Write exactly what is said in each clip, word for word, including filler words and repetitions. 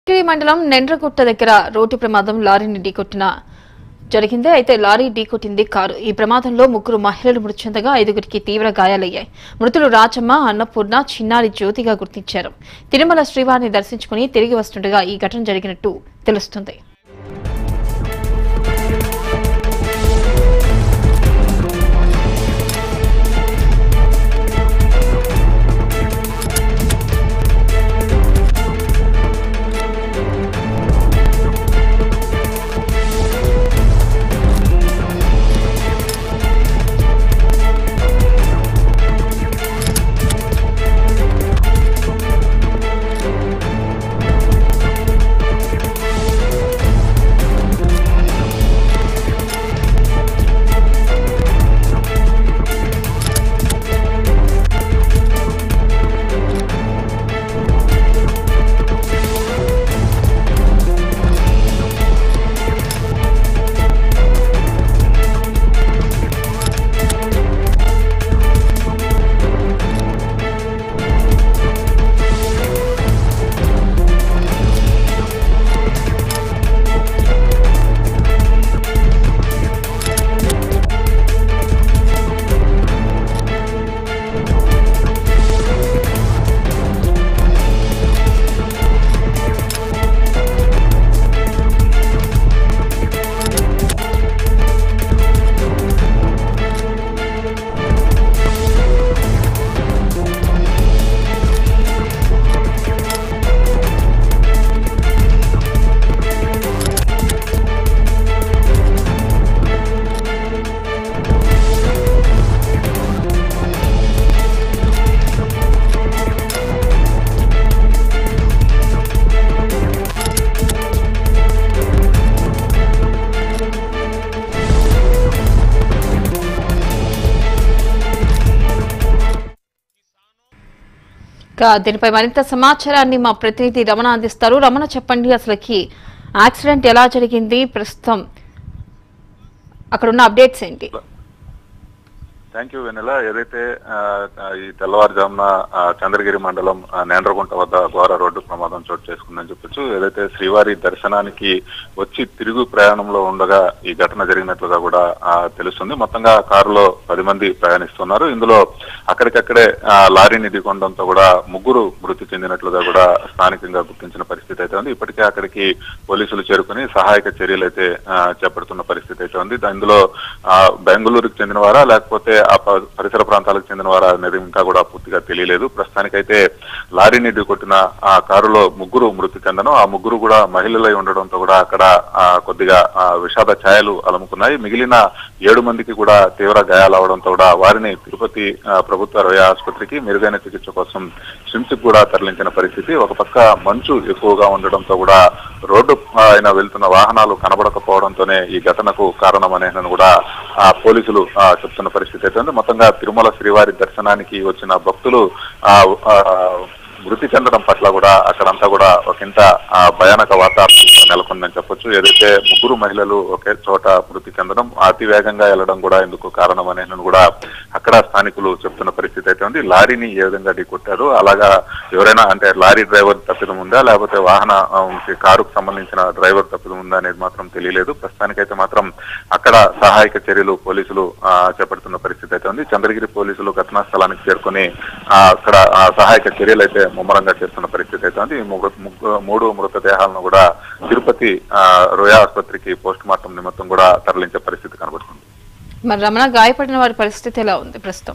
మండలం నెండ్రగుట్ట దగ్గర రోడ్డు ప్రమాదం లారీని ఢీకొట్టిన జరిగింది. అయితే లారీ ఢీకొట్టింది కారు. ఈ ప్రమాదంలో ముగ్గురు మహిళలు మృతి చెందగా ఐదుగురికి తీవ్ర గాయాలయ్యాయి. మృతులు రాజమ్మ, అన్నపూర్ణ, చిన్నారి జ్యోతిగా గుర్తించారు. తిరుమల శ్రీవారిని దర్శించుకుని తిరిగి వస్తుండగా ఈ ఘటన జరిగినట్టు తెలుస్తుంది. దీనిపై మరింత సమాచారాన్ని మా ప్రతినిధి రమణ అందిస్తారు. రమణ, చెప్పండి, అసలుకి యాక్సిడెంట్ ఎలా జరిగింది, ప్రస్తుతం అక్కడ ఉన్న అప్డేట్స్ ఏంటి? Thank you Vennela. ఏదైతే ఈ తెల్లవారుజామున చంద్రగిరి మండలం నేండ్రగుంట వద్ద ఘోర రోడ్డు ప్రమాదం చోటు చేసుకుందని చెప్పొచ్చు. ఏదైతే శ్రీవారి దర్శనానికి వచ్చి తిరుగు ప్రయాణంలో ఉండగా ఈ ఘటన జరిగినట్లుగా కూడా తెలుస్తుంది. మొత్తంగా కారులో పది మంది ప్రయాణిస్తున్నారు. ఇందులో అక్కడికక్కడే లారీని ఢీకొనడంతో కూడా ముగ్గురు మృతి చెందినట్లుగా కూడా స్థానికంగా గుర్తించిన పరిస్థితి అయితే ఉంది. ఇప్పటికే అక్కడికి పోలీసులు చేరుకుని సహాయక చర్యలు అయితే చేపడుతున్న పరిస్థితి అయితే ఉంది. ఇందులో బెంగళూరుకు చెందిన వారా లేకపోతే ఆ పరిసర ప్రాంతాలకు చెందిన వారు అనేది ఇంకా కూడా పూర్తిగా తెలియలేదు. ప్రస్తుతానికైతే లారీని ఢీకొట్టిన ఆ కారులో ముగ్గురు మృతి చెందను. ఆ ముగ్గురు కూడా మహిళలై ఉండడంతో కూడా అక్కడ కొద్దిగా విషాద ఛాయలు అలముకున్నాయి. మిగిలిన ఏడు మందికి కూడా తీవ్ర గాయాలు అవడంతో కూడా వారిని తిరుపతి ప్రభుత్వ రోయ ఆసుపత్రికి మెరుగైన చికిత్స కోసం స్విమ్స్ కూడా తరలించిన పరిస్థితి. ఒక పక్క మంచు ఎక్కువగా ఉండడంతో కూడా రోడ్డు ఆయన వెళ్తున్న వాహనాలు కనబడకపోవడంతోనే ఈ ఘటనకు కారణమనేది కూడా పోలీసులు చెప్తున్న పరిస్థితి అయితే ఉంది. మొత్తంగా తిరుమల శ్రీవారి దర్శనానికి వచ్చిన భక్తులు ఆ మృతి చెందడం పట్ల కూడా అక్కడంతా కూడా ఒకంత భయానక వాతావరణం నెలకొందని చెప్పొచ్చు. ఏదైతే ముగ్గురు మహిళలు ఒకే చోట మృతి చెందడం, అతి వేగంగా వెళ్లడం కూడా ఇందుకు కారణం అనేది కూడా అక్కడ స్థానికులు చెప్తున్న పరిస్థితి అయితే ఉంది. లారీని ఏ విధంగా ఢీకొట్టారు, అలాగా ఎవరైనా అంటే లారీ డ్రైవర్ తప్పిదం ఉందా లేకపోతే వాహన కారుకు సంబంధించిన డ్రైవర్ తప్పిదం ఉందా అనేది మాత్రం తెలియలేదు. ప్రస్తుతానికైతే మాత్రం అక్కడ సహాయక చర్యలు పోలీసులు చేపడుతున్న పరిస్థితి అయితే ఉంది. చంద్రగిరి పోలీసులు ఘటనా స్థలానికి చేరుకుని అక్కడ సహాయక చర్యలు అయితే ముమ్మరంగా చేస్తున్న పరిస్థితి అయితే ఉంది. మూడు మృతదేహాలను కూడా తిరుపతి రోయా ఆసుపత్రికి పోస్ట్ మార్టం నిమిత్తం కూడా తరలించే పరిస్థితి కనబడుతుంది. మరి రమణ, గాయపడిన వారి పరిస్థితి ఎలా ఉంది ప్రస్తుతం?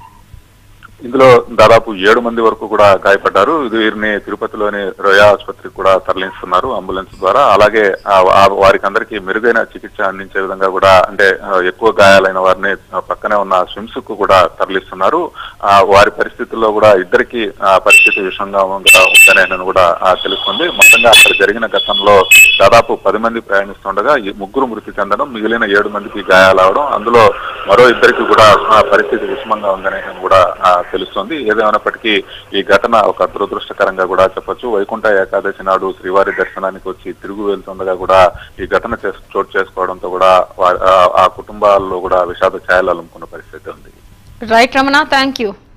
ఇందులో దాదాపు ఏడు మంది వరకు కూడా గాయపడ్డారు. వీరిని తిరుపతిలోని రోయా ఆసుపత్రికి కూడా తరలిస్తున్నారు అంబులెన్స్ ద్వారా. అలాగే వారికి అందరికీ మెరుగైన చికిత్స అందించే విధంగా కూడా అంటే ఎక్కువ గాయాలైన వారిని పక్కనే ఉన్న స్విమ్స్ కు కూడా తరలిస్తున్నారు. వారి పరిస్థితుల్లో కూడా ఇద్దరికి పరిస్థితి విషమంగా ఉందనే కూడా తెలుస్తుంది. మొత్తంగా అక్కడ జరిగిన ఘటనలో దాదాపు పది మంది ప్రయాణిస్తుండగా ముగ్గురు మృతి చెందడం, మిగిలిన ఏడు మందికి గాయాలవడం, అందులో మరో ఇద్దరికి కూడా పరిస్థితి విషమంగా ఉందనే కూడా తెలుస్తోంది. ఏదేమైనప్పటికీ ఈ ఘటన ఒక దురదృష్టకరంగా కూడా చెప్పొచ్చు. వైకుంఠ ఏకాదశి నాడు శ్రీవారి దర్శనానికి వచ్చి తిరుగు వెళ్తుండగా కూడా ఈ ఘటన చోటు చేసుకోవడంతో కూడా ఆ కుటుంబాల్లో కూడా విషాద ఛాయలు అలుముకున్న పరిస్థితి ఉంది. Right Ramana, thank you.